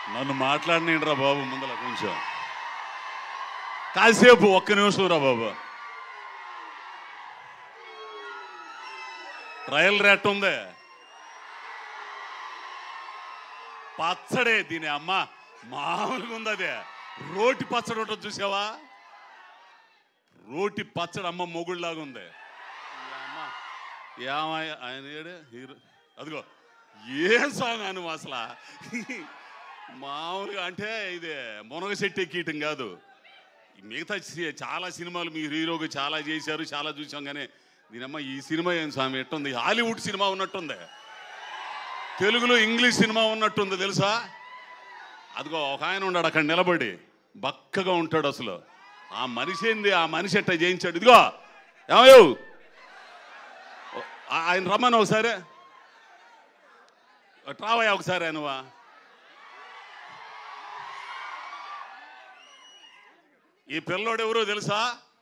నన్ను మాట్లాడినండి రా బాబు ముందల కొంచెం కాసేపు ఒక్క నిమిషం రా బాబు. ట్రయల్ రేట్ ఉంది పచ్చడే దీని అమ్మ మామూలుగా ఉంది. అదే రోటి పచ్చడి ఉంటుంది చూసావా, రోటి పచ్చడి అమ్మ మొగుళ్ళలాగా ఉంది. ఏమయ్య ఆయన హీరో అదిగో ఏ సాంగ్ అను అసలు మామూలుగా అంటే ఇది మునగశెట్టి ఎక్కీయటం కాదు. మిగతా చాలా సినిమాలు మీ హీరోకి చాలా చేశారు, చాలా చూసాం. కానీ దీనమ్మ ఈ సినిమా ఏం స్వామి ఎట్టుంది, హాలీవుడ్ సినిమా ఉన్నట్టుంది, తెలుగులో ఇంగ్లీష్ సినిమా ఉన్నట్టుంది తెలుసా. అదిగో ఒక ఆయన ఉన్నాడు అక్కడ నిలబడి బక్కగా ఉంటాడు. అసలు ఆ మనిషి ఏంది, ఆ మనిషి ఎట్ట చేయించాడు. ఇదిగో ఏమయ్యో ఆయన రమ్మను ఒకసారి, ట్రావయ్యా ఒకసారి నువ్వా. ఈ పిల్లోడు ఎవరో తెలుసా,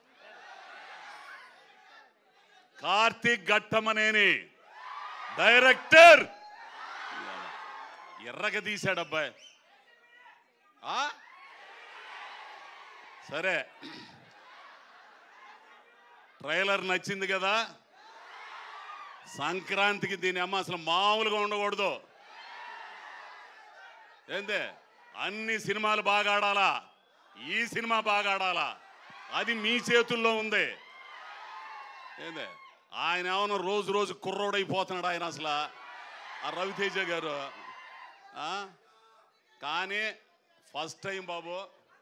కార్తీక్ ఘట్టమనేని డైరెక్టర్. ఎర్రగా తీశాడు అబ్బాయి. సరే ట్రైలర్ నచ్చింది కదా, సంక్రాంతికి దీని అమ్మ అసలు మామూలుగా ఉండకూడదు. ఏందే అన్ని సినిమాలు బాగా ఆడాలా, ఈ సినిమా బాగా ఆడాలా, అది మీ చేతుల్లో ఉంది. ఏందే ఆయన ఏమన్నా రోజు రోజు కుర్రోడైపోతున్నాడు ఆయన అసలు ఆ రవితేజ గారు. కానీ ఫస్ట్ టైం బాబు,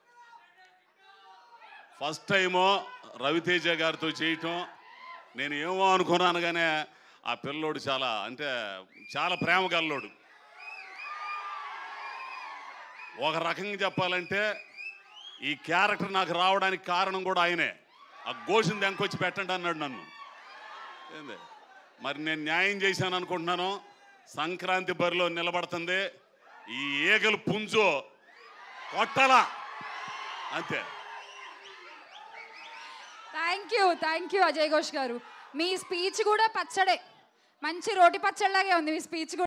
ఫస్ట్ టైము రవితేజ గారితో చేయటం నేను ఏమో అనుకున్నాను. కానీ ఆ పిల్లోడు చాలా అంటే చాలా ప్రేమ గల్లోడు. ఒక రకంగా చెప్పాలంటే ఈ క్యారెక్టర్ నాకు రావడానికి కారణం కూడా ఆయనే. ఆ ఘోషిని దెంకొచ్చి పెట్టండి అన్నాడు నన్ను. ఏంది మరి నేను న్యాయం చేశాను అనుకుంటున్నాను. సంక్రాంతి బరిలో నిలబడుతుంది, ఈ ఈగలు పుంజు కొట్టలా అంతే. థ్యాంక్ యూ అజయ్ ఘోష్ గారు. మీ స్పీచ్ కూడా పచ్చడే, మంచి రోటి పచ్చడిలాగే ఉంది మీ స్పీచ్ కూడా.